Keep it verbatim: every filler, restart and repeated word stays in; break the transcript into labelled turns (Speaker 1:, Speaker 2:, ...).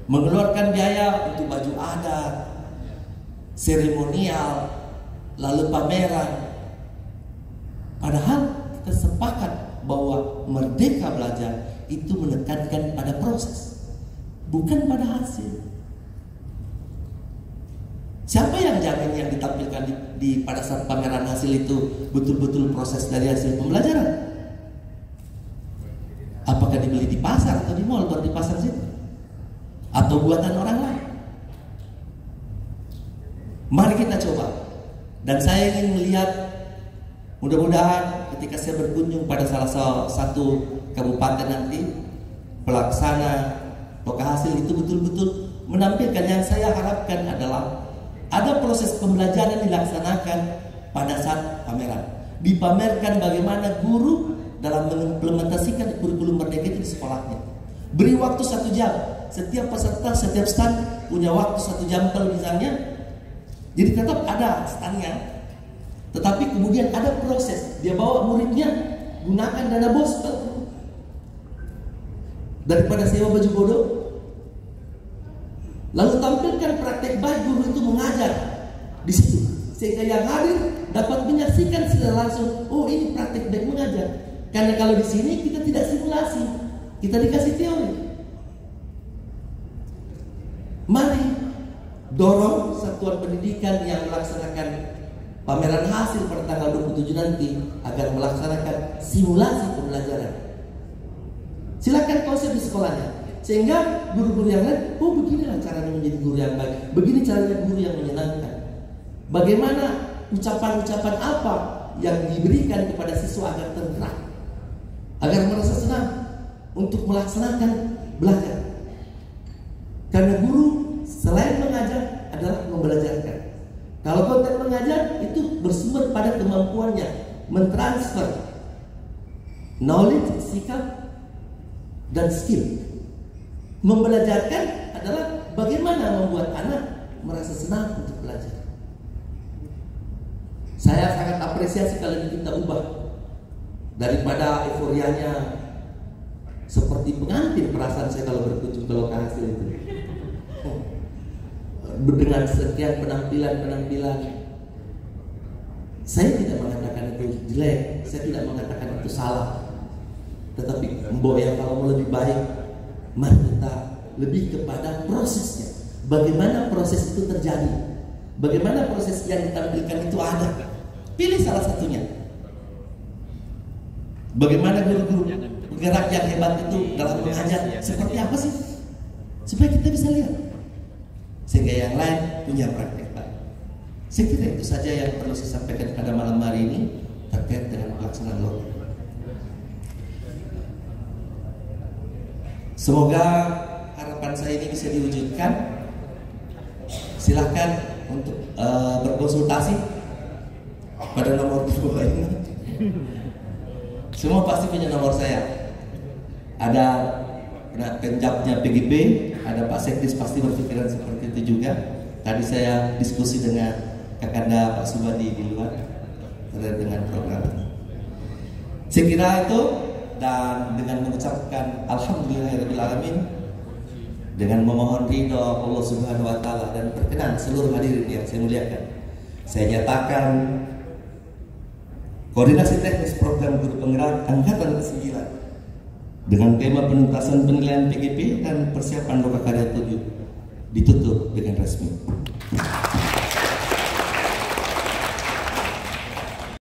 Speaker 1: mengeluarkan biaya untuk baju adat, seremonial, lalu pameran. Padahal kita sepakat bahwa Merdeka Belajar itu menekankan pada proses, bukan pada hasil. Siapa yang jamin yang ditampilkan di, di pada saat pameran hasil itu betul-betul proses dari hasil pembelajaran? Apakah dibeli di pasar atau di mall baru dipasang situ? Atau buatan orang lain? Mari kita coba. Dan saya ingin melihat, mudah-mudahan ketika saya berkunjung pada salah satu kabupaten nanti, pelaksana Loka Hasil itu betul-betul menampilkan. Yang saya harapkan adalah ada proses pembelajaran dilaksanakan pada saat pameran. Dipamerkan bagaimana guru dalam mengimplementasikan kurikulum Merdeka itu di sekolahnya. Beri waktu satu jam. Setiap peserta, setiap stand punya waktu satu jam per misalnya. Jadi tetap ada standnya, tetapi kemudian ada proses. Dia bawa muridnya, gunakan dana bos daripada sewa baju bodoh. Lalu tampilkan praktek baik guru itu mengajar di situ, sehingga yang hadir dapat menyaksikan secara langsung. Oh, ini praktek baik mengajar. Karena kalau di sini kita tidak simulasi, kita dikasih teori. Mari dorong satuan pendidikan yang melaksanakan pameran hasil pada tanggal dua puluh tujuh nanti agar melaksanakan simulasi pembelajaran. Silakan konsep di sekolahnya, sehingga guru-guru yang lain, oh beginilah caranya menjadi guru yang baik, begini caranya guru yang menyenangkan. Bagaimana ucapan-ucapan apa yang diberikan kepada siswa agar tergerak, agar merasa senang untuk melaksanakan belajar. Karena guru selain mengajar adalah membelajarkan. Kalau konteks mengajar itu bersumber pada kemampuannya mentransfer knowledge, sikap, dan skill. Membelajarkan adalah bagaimana membuat anak merasa senang untuk belajar. Saya sangat apresiasi kalau kita ubah daripada euforianya seperti pengantin perasaan saya kalau berkunjung ke Loka Hasil itu. Dengan sekian penampilan-penampilan, saya tidak mengatakan itu jelek, saya tidak mengatakan itu salah, tetapi mbok ya kalau mau lebih baik, mari kita lebih kepada prosesnya. Bagaimana proses itu terjadi, bagaimana proses yang ditampilkan itu ada. Pilih salah satunya. Bagaimana guru-guru penggerak yang hebat itu dalam mengajar, seperti apa sih, supaya kita bisa lihat, sehingga yang lain punya praktek baik. Saya kira itu saja yang perlu saya sampaikan pada malam hari ini terkait dengan pelaksanaan Loka. Semoga harapan saya ini bisa diwujudkan. Silahkan untuk uh, berkonsultasi pada nomor dua ini. Semua pasti punya nomor saya. Ada penjabnya P G P, ada Pak Sekdis pasti berpikiran seperti itu juga. Tadi saya diskusi dengan Kakanda Pak Subadi di luar terkait dengan program. Saya kira itu, dan dengan mengucapkan alhamdulillahirobbilalamin, dengan memohon ridho Allah Subhanahu Wa Taala dan perkenan seluruh hadirin yang saya muliakan, saya nyatakan koordinasi teknis program guru penggerak angkatan kesembilan dengan tema penuntasan penilaian P G P dan persiapan Loka Karya tujuh ditutup dengan resmi.